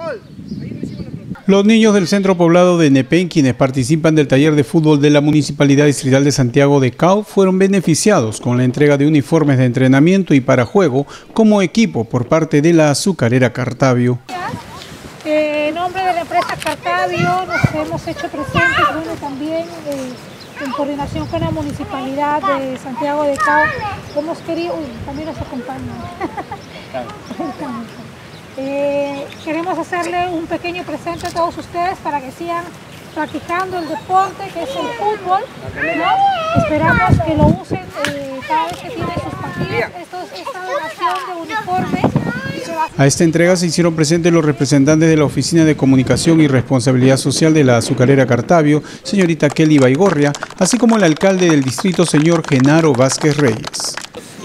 Los niños del centro poblado de Nepén, quienes participan del taller de fútbol de la Municipalidad Distrital de Santiago de Cao, fueron beneficiados con la entrega de uniformes de entrenamiento y para juego como equipo por parte de la azucarera Cartavio. En nombre de la empresa Cartavio nos hemos hecho presentes, bueno, también en coordinación con la Municipalidad de Santiago de Cao, hemos querido, también nos acompañan. Queremos hacerle un pequeño presente a todos ustedes para que sigan practicando el deporte que es el fútbol, ¿no? Esperamos que lo usen cada vez que tienen sus partidos. Esta donación de uniformes. A esta entrega se hicieron presentes los representantes de la Oficina de Comunicación y Responsabilidad Social de la azucarera Cartavio, señorita Kelly Baigorria, así como el alcalde del distrito, señor Genaro Vázquez Reyes.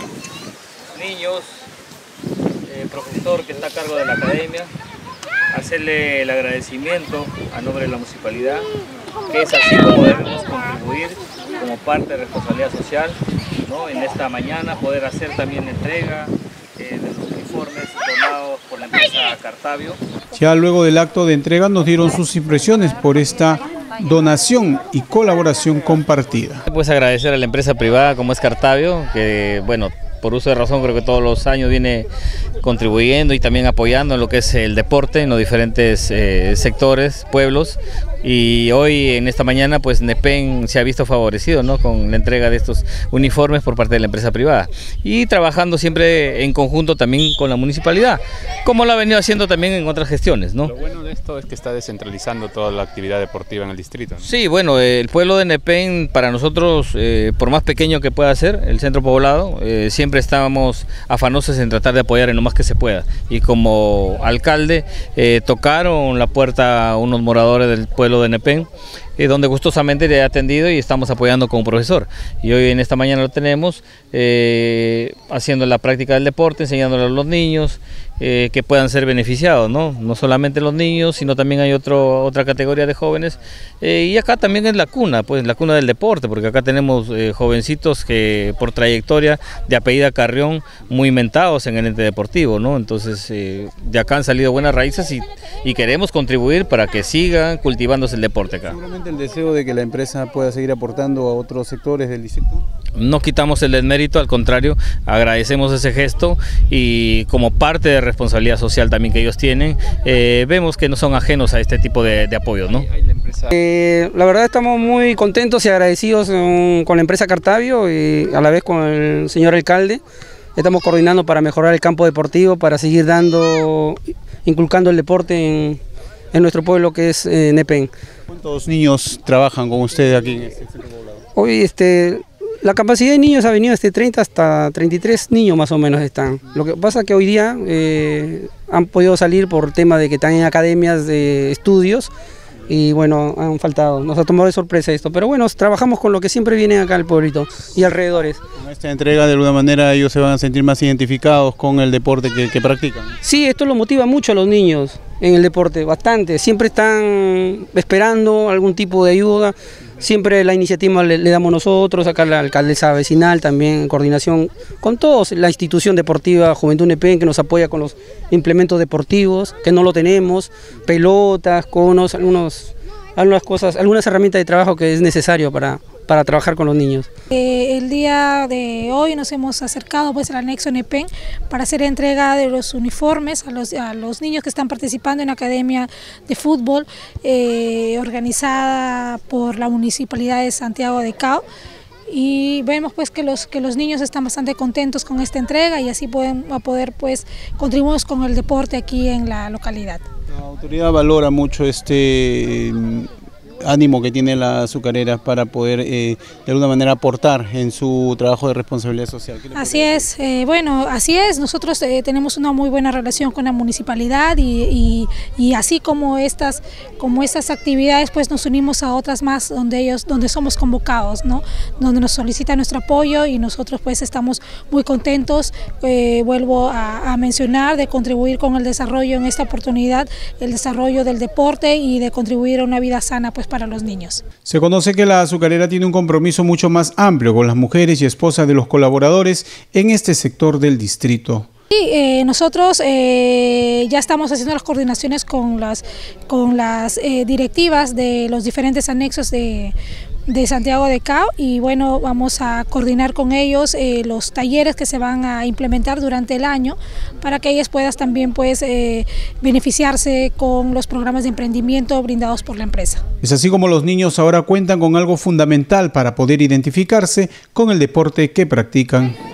Niños, profesor que está a cargo de la academia, hacerle el agradecimiento a nombre de la municipalidad, que es así como debemos contribuir como parte de responsabilidad social, ¿no? En esta mañana poder hacer también entrega de los uniformes donados por la empresa Cartavio. Ya luego del acto de entrega nos dieron sus impresiones por esta donación y colaboración compartida. Pues agradecer a la empresa privada como es Cartavio, que bueno, por uso de razón creo que todos los años viene contribuyendo y también apoyando en lo que es el deporte en los diferentes sectores, pueblos, y hoy en esta mañana pues Nepén se ha visto favorecido, ¿no?, con la entrega de estos uniformes por parte de la empresa privada y trabajando siempre en conjunto también con la municipalidad, como lo ha venido haciendo también en otras gestiones, ¿no? Lo bueno de esto es que está descentralizando toda la actividad deportiva en el distrito, ¿no? Sí, bueno, el pueblo de Nepén para nosotros, por más pequeño que pueda ser, el centro poblado, siempre estábamos afanosos en tratar de apoyar en lo más que se pueda, y como alcalde tocaron la puerta a unos moradores del pueblo de Nepén, donde gustosamente le he atendido y estamos apoyando como profesor, y hoy en esta mañana lo tenemos haciendo la práctica del deporte, enseñándole a los niños que puedan ser beneficiados, no solamente los niños, sino también hay otra categoría de jóvenes, y acá también es la cuna, pues la cuna del deporte, porque acá tenemos jovencitos que por trayectoria de apellida Carrión muy mentados en el ente deportivo, ¿no? Entonces de acá han salido buenas raíces y queremos contribuir para que sigan cultivándose el deporte acá. ¿Seguramente el deseo de que la empresa pueda seguir aportando a otros sectores del distrito? No quitamos el desmérito, al contrario, agradecemos ese gesto y como parte de responsabilidad social también que ellos tienen, vemos que no son ajenos a este tipo de apoyos, ¿no? La verdad estamos muy contentos y agradecidos con la empresa Cartavio y a la vez con el señor alcalde. Estamos coordinando para mejorar el campo deportivo, para seguir inculcando el deporte en nuestro pueblo que es Nepén. ¿Cuántos niños trabajan con ustedes aquí en este centro poblado? Hoy la capacidad de niños ha venido desde 30 hasta 33 niños más o menos están. Lo que pasa es que hoy día han podido salir por tema de que están en academias de estudios y bueno, han faltado. Nos ha tomado de sorpresa esto, pero bueno, trabajamos con lo que siempre vienen acá al pueblito y alrededores. Con esta entrega de alguna manera ellos se van a sentir más identificados con el deporte que practican. Sí, esto lo motiva mucho a los niños en el deporte, bastante. Siempre están esperando algún tipo de ayuda. Siempre la iniciativa le damos nosotros, acá la alcaldesa vecinal también en coordinación con todos, la institución deportiva Juventud Nepén que nos apoya con los implementos deportivos, que no lo tenemos, pelotas, conos, algunas cosas, algunas herramientas de trabajo que es necesario para trabajar con los niños. El día de hoy nos hemos acercado pues al anexo Nepén para hacer entrega de los uniformes a los niños que están participando en la academia de fútbol organizada por la Municipalidad de Santiago de Cao. Y vemos pues que los niños están bastante contentos con esta entrega y así pueden poder pues contribuir con el deporte aquí en la localidad. La autoridad valora mucho este ánimo que tiene la azucarera para poder de alguna manera aportar en su trabajo de responsabilidad social. Así es, bueno, así es, nosotros tenemos una muy buena relación con la municipalidad y así como estas actividades pues nos unimos a otras más donde somos convocados, ¿no? Donde nos solicitan nuestro apoyo y nosotros pues estamos muy contentos, vuelvo a mencionar, de contribuir con el desarrollo en esta oportunidad, el desarrollo del deporte y de contribuir a una vida sana pues para los niños. Se conoce que la azucarera tiene un compromiso mucho más amplio con las mujeres y esposas de los colaboradores en este sector del distrito. Sí, nosotros ya estamos haciendo las coordinaciones con las directivas de los diferentes anexos de Santiago de Cao, y bueno, vamos a coordinar con ellos los talleres que se van a implementar durante el año para que ellos puedan también pues beneficiarse con los programas de emprendimiento brindados por la empresa. Es así como los niños ahora cuentan con algo fundamental para poder identificarse con el deporte que practican.